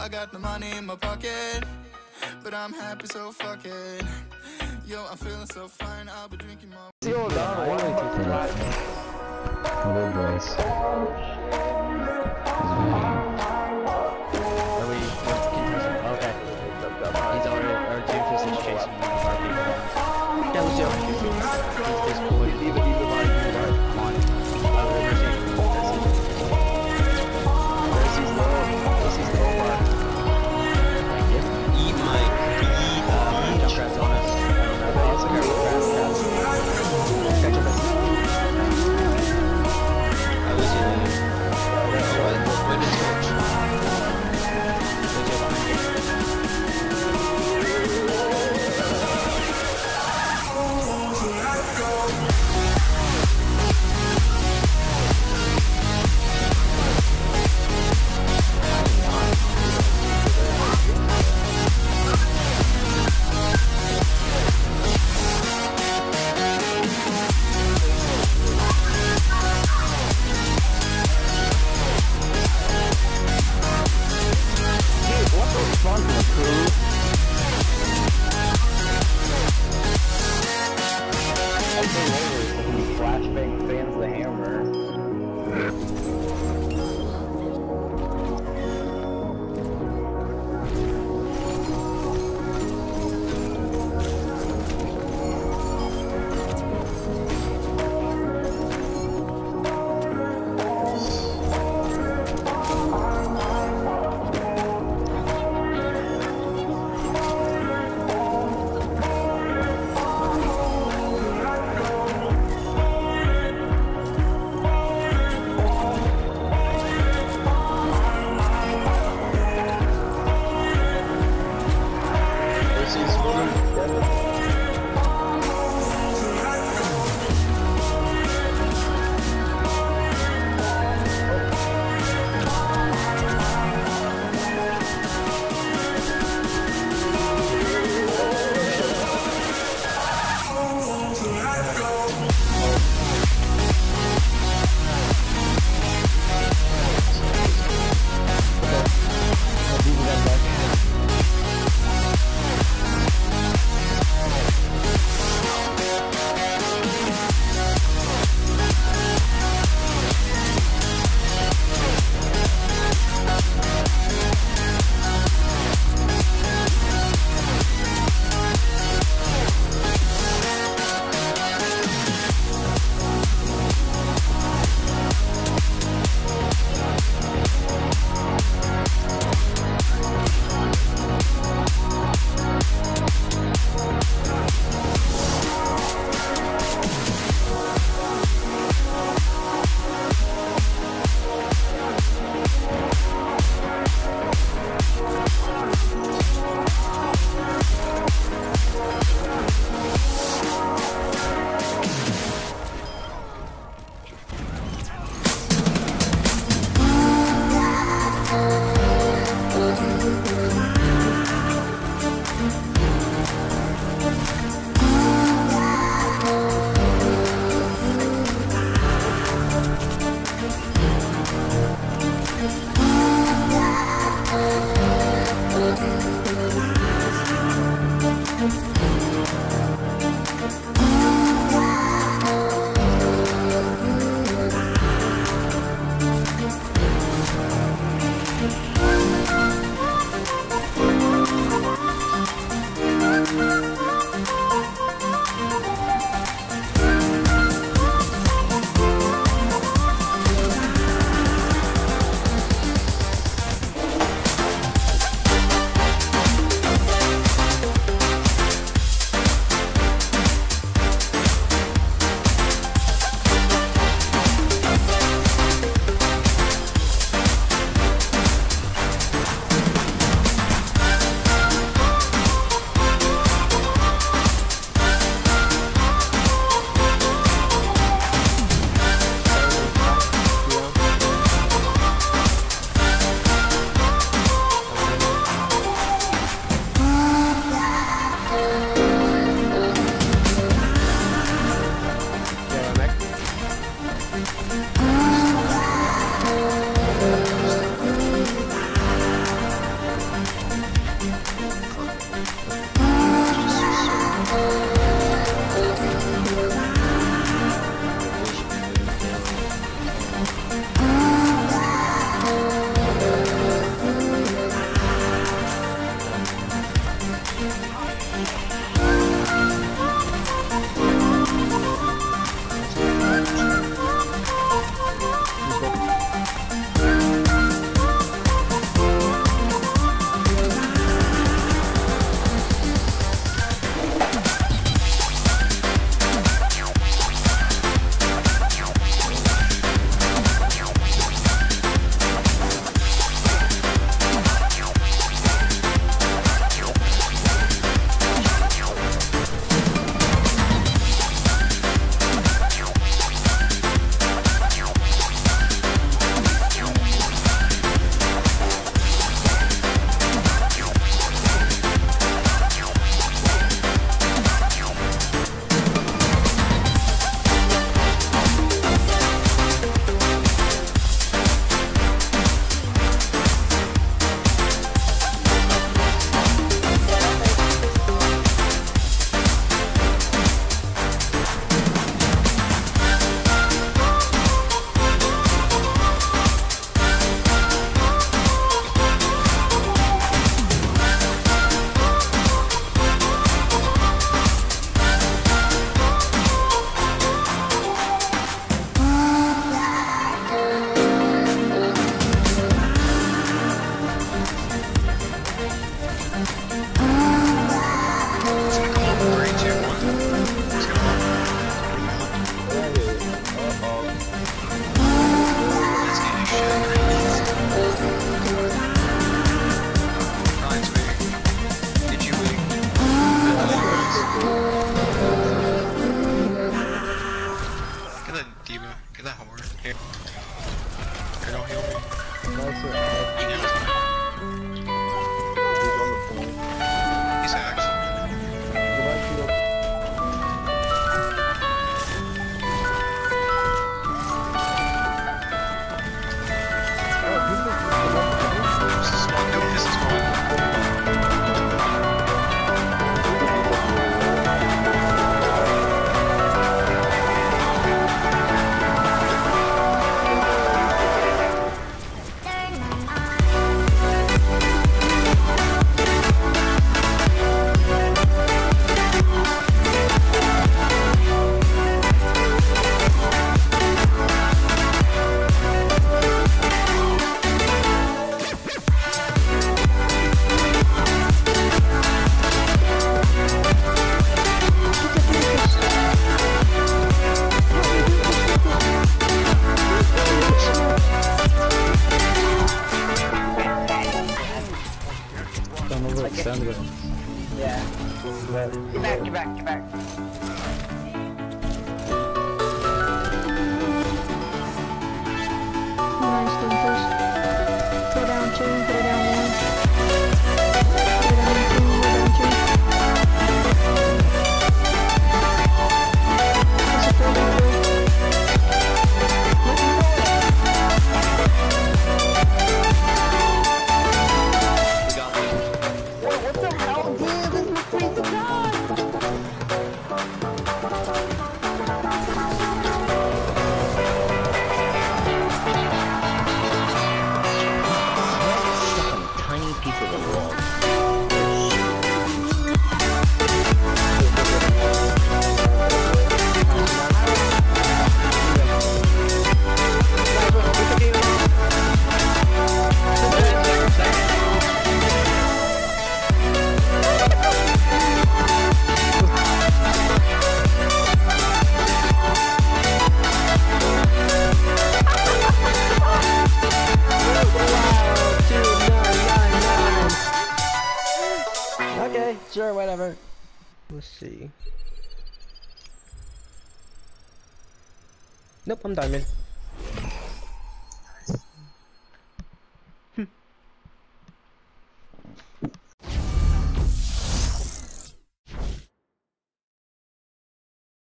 I got the money in my pocket, but I'm happy, so fuck it. Yo, I'm feeling so fine, I'll be drinking more. Little boys. Okay. He's already, our Doomfist is chasing one of our people. Yeah, let's do it. He's cool. Leave it, come on. Mercy's low bar. Thank you. Eat my Junkrat's on us. Catch up. I was Nice. He's hacked. Goodbye, Shield. This is small. Nope, this is small. Come over, stand with. Yeah. Let. Get back. Nice, don't push. Go down 2, go down 1. Go down 2, go down 2. There's a 4 down 3. We got one. What the hell, dude? This is my crazy god! Stuck on tiny piece of the wall. Okay, sure, whatever. Let's see. Nope, I'm diamond.